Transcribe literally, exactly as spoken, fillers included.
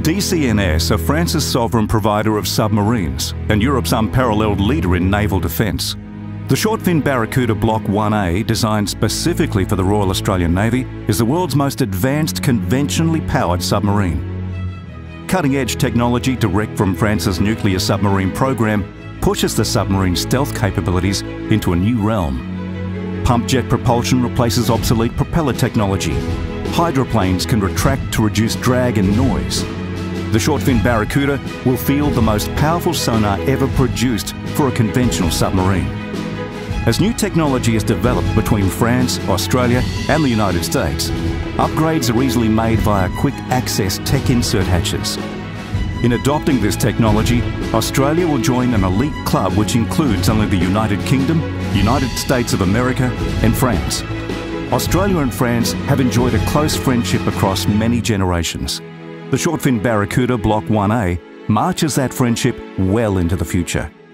D C N S are France's sovereign provider of submarines and Europe's unparalleled leader in naval defence. The short-fin Barracuda Block one A, designed specifically for the Royal Australian Navy, is the world's most advanced conventionally powered submarine. Cutting-edge technology direct from France's nuclear submarine program pushes the submarine's stealth capabilities into a new realm. Pump jet propulsion replaces obsolete propeller technology. Hydroplanes can retract to reduce drag and noise. The short-fin Barracuda will field the most powerful sonar ever produced for a conventional submarine. As new technology is developed between France, Australia and the United States, upgrades are easily made via quick access tech insert hatches. In adopting this technology, Australia will join an elite club which includes only the United Kingdom, United States of America and France. Australia and France have enjoyed a close friendship across many generations. The short-fin Barracuda Block one A marches that friendship well into the future.